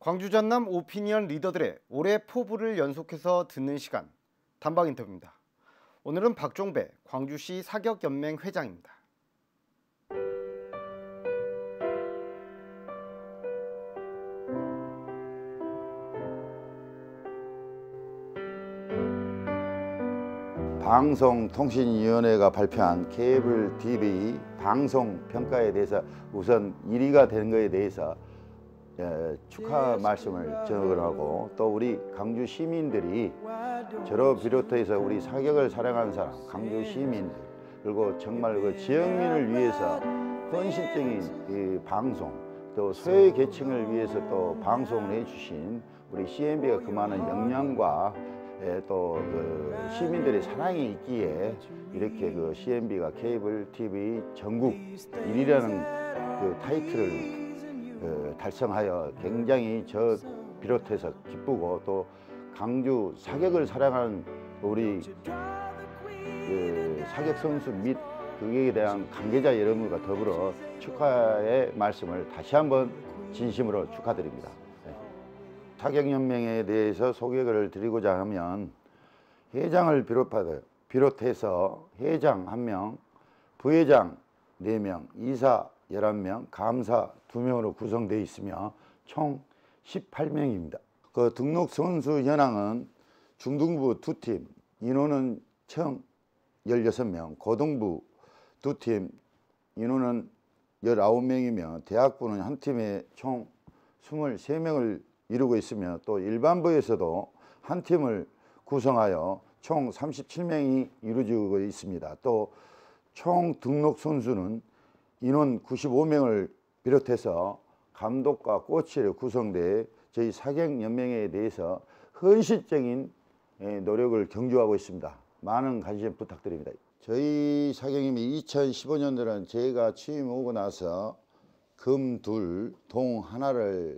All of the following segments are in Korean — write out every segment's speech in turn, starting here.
광주 전남 오피니언 리더들의 올해 포부를 연속해서 듣는 시간, 단박 인터뷰입니다. 오늘은 박종배 광주시 사격연맹 회장입니다. 방송통신위원회가 발표한 케이블 TV 방송 평가에 대해서 우선 1위가 된 것에 대해서 축하 말씀을 전하고, 또 우리 광주 시민들이 저를 비롯해서 우리 사격을 사랑하는 사람, 광주 시민들, 그리고 정말 그 지역민을 위해서 헌신적인 이 방송, 또 소외 계층을 위해서 또 방송을 해주신 우리 CNB가 그 많은 역량과 또 그 시민들의 사랑이 있기에 이렇게 그 CNB가 케이블 TV 전국 1위라는 그 타이틀을 달성하여 굉장히 저 비롯해서 기쁘고, 또 광주 사격을 사랑하는 우리 사격 선수 및 그에 대한 관계자 여러분과 더불어 축하의 말씀을 다시 한번 진심으로 축하드립니다. 사격연맹에 대해서 소개를 드리고자 하면, 회장을 비롯해서 회장 1명, 부회장 4명, 이사 11명, 감사 2명으로 구성되어 있으며 총 18명입니다. 그 등록 선수 현황은 중등부 2팀, 인원은 총 16명, 고등부 2팀, 인원은 19명이며 대학부는 한 팀에 총 23명을 이루고 있으며, 또 일반부에서도 한 팀을 구성하여 총 37명이 이루어지고 있습니다. 또 총 등록 선수는 인원 95명을 비롯해서 감독과 코치로 구성돼 저희 사격연맹에 대해서 헌신적인 노력을 경주하고 있습니다. 많은 관심 부탁드립니다. 저희 사격연맹이 2015년도는 제가 취임하고 나서 금 2, 동 1를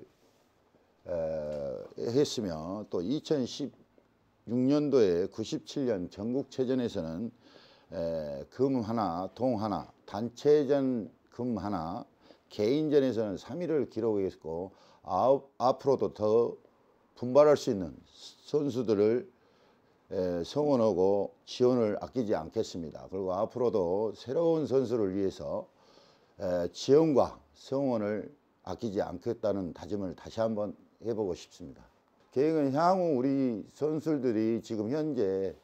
했으며, 또 2016년도에 97년 전국체전에서는 금 1, 동 1, 단체전 금 1, 개인전에서는 3위를 기록했고, 앞으로도 더 분발할 수 있는 선수들을 성원하고 지원을 아끼지 않겠습니다. 그리고 앞으로도 새로운 선수를 위해서 지원과 성원을 아끼지 않겠다는 다짐을 다시 한번 해보고 싶습니다. 계획은 향후 우리 선수들이 지금 현재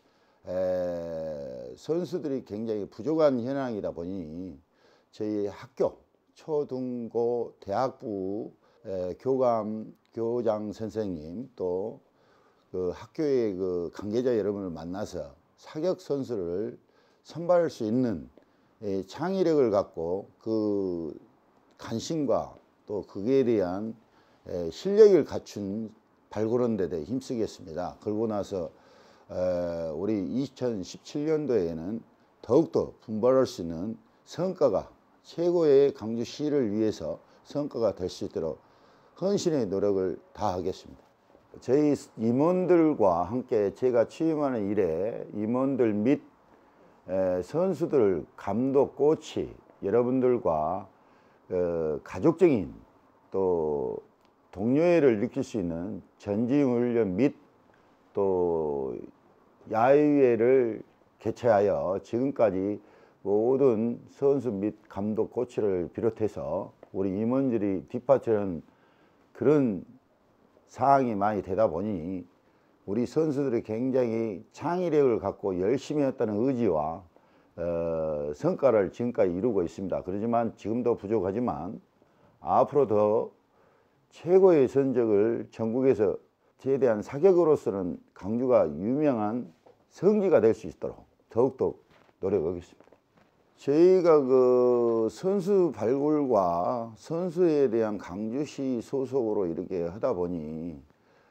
선수들이 굉장히 부족한 현황이다 보니 저희 학교, 초등고, 대학부 교감, 교장 선생님, 또 그 학교의 그 관계자 여러분을 만나서 사격 선수를 선발할 수 있는 창의력을 갖고 그 관심과 또 그에 대한 실력을 갖춘 발굴하는 데 힘쓰겠습니다. 그러고 나서 우리 2017년도에는 더욱더 분발할 수 있는 성과가, 최고의 광주시를 위해서 성과가 될 수 있도록 헌신의 노력을 다하겠습니다. 저희 임원들과 함께 제가 취임하는 이래 임원들 및 선수들, 감독, 코치 여러분들과 가족적인 또 동료애를 느낄 수 있는 전지훈련 및 또 야외를 개최하여 지금까지 모든 선수 및 감독, 코치를 비롯해서 우리 임원들이 뒷받치는 그런 상황이 많이 되다 보니 우리 선수들이 굉장히 창의력을 갖고 열심히 했다는 의지와 성과를 지금까지 이루고 있습니다. 그렇지만 지금도 부족하지만 앞으로 더 최고의 성적을 전국에서 제대한 사격으로서는 광주가 유명한 성지가 될 수 있도록 더욱더 노력하겠습니다. 저희가 그 선수 발굴과 선수에 대한 광주시 소속으로 이렇게 하다 보니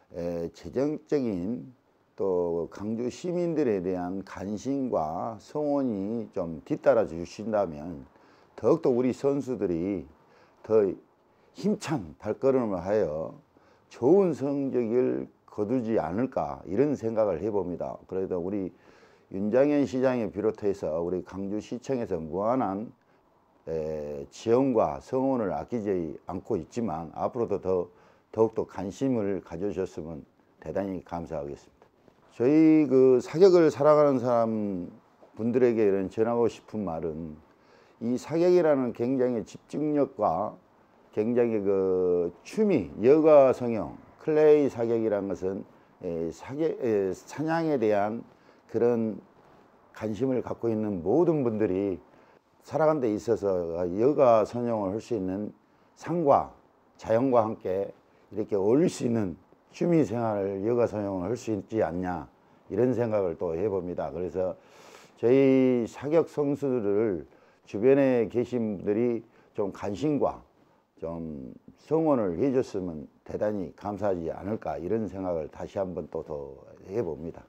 재정적인 또 광주 시민들에 대한 관심과 성원이 좀 뒤따라 주신다면 더욱더 우리 선수들이 더 힘찬 발걸음을 하여 좋은 성적을 거두지 않을까, 이런 생각을 해봅니다. 그래도 우리 윤장현 시장에 비롯해서 우리 광주시청에서 무한한 지원과 성원을 아끼지 않고 있지만 앞으로도 더 더욱더 관심을 가져주셨으면 대단히 감사하겠습니다. 저희 그 사격을 사랑하는 사람 분들에게 이런 전하고 싶은 말은, 이 사격이라는 굉장히 집중력과 굉장히 그 취미, 여가 성형, 클레이 사격이라는 것은 사냥에 대한 그런 관심을 갖고 있는 모든 분들이 살아가는 데 있어서 여가 선용을 할 수 있는 산과 자연과 함께 이렇게 어울릴 수 있는 취미 생활을 여가 선용을 할 수 있지 않냐, 이런 생각을 또 해봅니다. 그래서 저희 사격 선수들을 주변에 계신 분들이 좀 관심과 좀 성원을 해줬으면 대단히 감사하지 않을까, 이런 생각을 다시 한번 또 더 해봅니다.